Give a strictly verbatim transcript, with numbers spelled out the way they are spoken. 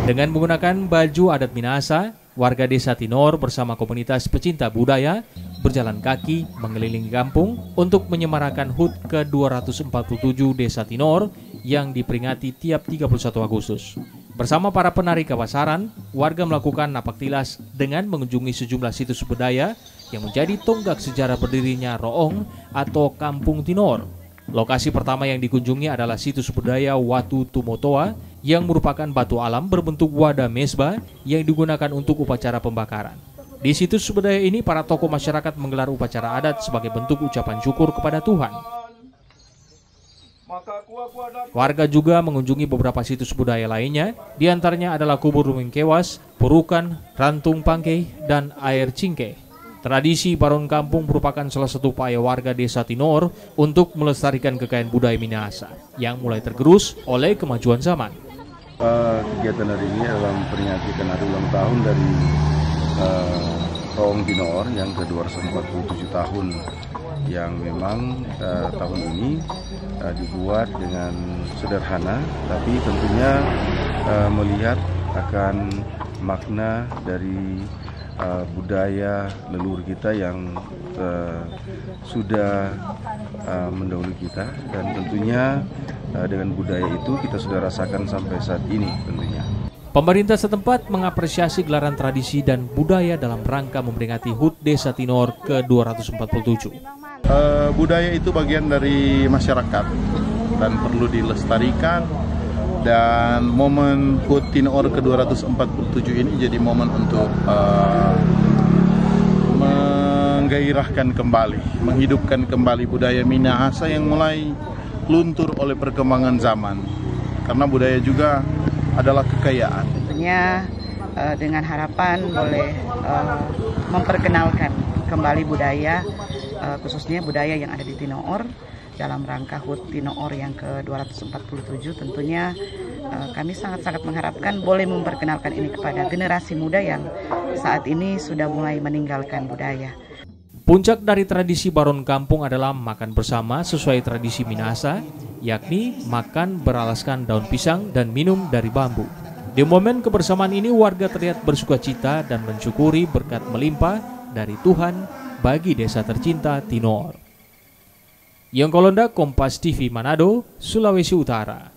Dengan menggunakan baju adat Minahasa, warga desa Tinor bersama komunitas pecinta budaya berjalan kaki mengelilingi kampung untuk menyemarakan H U T ke dua ratus empat puluh tujuh Desa Tinor yang diperingati tiap tiga puluh satu Agustus. Bersama para penari kawasaran, warga melakukan napak tilas dengan mengunjungi sejumlah situs budaya yang menjadi tonggak sejarah berdirinya Roong atau Kampung Tinor. Lokasi pertama yang dikunjungi adalah situs budaya Watu Tumotoa yang merupakan batu alam berbentuk wadah mesbah yang digunakan untuk upacara pembakaran. Di situs budaya ini, para tokoh masyarakat menggelar upacara adat sebagai bentuk ucapan syukur kepada Tuhan. Warga juga mengunjungi beberapa situs budaya lainnya, diantaranya adalah Kubur Ruming Kewas, Purukan, Rantung Pangkei, dan Air Cingke. Tradisi Baron Kampung merupakan salah satu upaya warga desa Tinor untuk melestarikan kekayaan budaya Minahasa yang mulai tergerus oleh kemajuan zaman. Uh, kegiatan hari ini adalah memperingati hari ulang tahun dari uh, Roong Tinor yang ke dua ratus empat puluh tujuh tahun, yang memang uh, tahun ini uh, dibuat dengan sederhana, tapi tentunya uh, melihat akan makna dari Uh, budaya leluhur kita yang uh, sudah uh, mendahului kita, dan tentunya uh, dengan budaya itu kita sudah rasakan sampai saat ini tentunya. Pemerintah setempat mengapresiasi gelaran tradisi dan budaya dalam rangka memperingati H U T Desa Tinor ke dua ratus empat puluh tujuh. Uh, budaya itu bagian dari masyarakat dan perlu dilestarikan. Dan momen H U T Tinor ke dua ratus empat puluh tujuh ini jadi momen untuk uh, menggairahkan kembali, menghidupkan kembali budaya Minahasa yang mulai luntur oleh perkembangan zaman. Karena budaya juga adalah kekayaan. Tentunya uh, dengan harapan boleh uh, memperkenalkan kembali budaya, uh, khususnya budaya yang ada di Tinor, dalam rangka H U T Tinor yang ke dua ratus empat puluh tujuh. Tentunya uh, kami sangat-sangat mengharapkan boleh memperkenalkan ini kepada generasi muda yang saat ini sudah mulai meninggalkan budaya. Puncak dari tradisi Baron Kampung adalah makan bersama sesuai tradisi Minahasa, yakni makan beralaskan daun pisang dan minum dari bambu. Di momen kebersamaan ini, warga terlihat bersukacita dan mensyukuri berkat melimpah dari Tuhan bagi desa tercinta Tinor. Yang Kolonda, Kompas T V Manado, Sulawesi Utara.